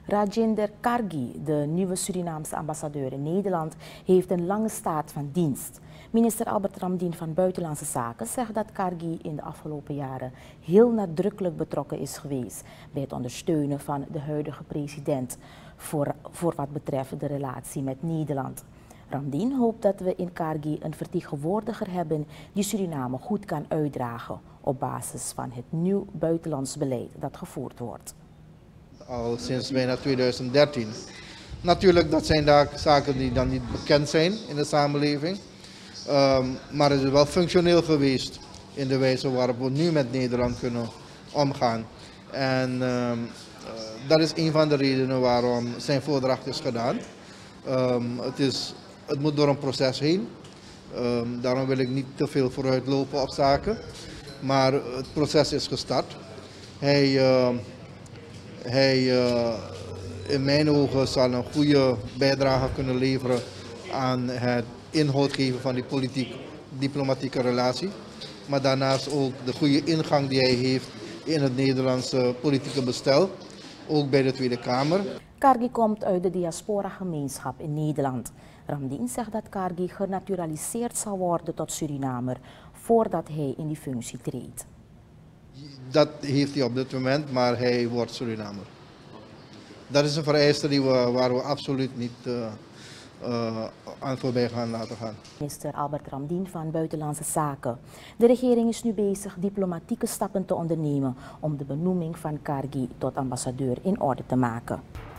Rajinder Kargi, de nieuwe Surinaamse ambassadeur in Nederland, heeft een lange staat van dienst. Minister Albert Ramdien van Buitenlandse Zaken zegt dat Kargi in de afgelopen jaren heel nadrukkelijk betrokken is geweest bij het ondersteunen van de huidige president voor wat betreft de relatie met Nederland. Ramdien hoopt dat we in Kargi een vertegenwoordiger hebben die Suriname goed kan uitdragen op basis van het nieuw buitenlands beleid dat gevoerd wordt. Al sinds bijna 2013. Natuurlijk, dat zijn zaken die dan niet bekend zijn in de samenleving. Maar het is wel functioneel geweest in de wijze waarop we nu met Nederland kunnen omgaan. En dat is een van de redenen waarom zijn voordracht is gedaan. Het moet door een proces heen. Daarom wil ik niet te veel vooruitlopen op zaken. Maar het proces is gestart. Hij in mijn ogen zal een goede bijdrage kunnen leveren aan het inhoud geven van die diplomatieke relatie. Maar daarnaast ook de goede ingang die hij heeft in het Nederlandse politieke bestel, ook bij de Tweede Kamer. Kargi komt uit de diaspora-gemeenschap in Nederland. Ramdien zegt dat Kargi genaturaliseerd zal worden tot Surinamer voordat hij in die functie treedt. Dat heeft hij op dit moment, maar hij wordt Surinamer. Dat is een vereiste waar we absoluut niet aan voorbij gaan laten gaan. Minister Albert Ramdien van Buitenlandse Zaken. De regering is nu bezig diplomatieke stappen te ondernemen om de benoeming van Kargi tot ambassadeur in orde te maken.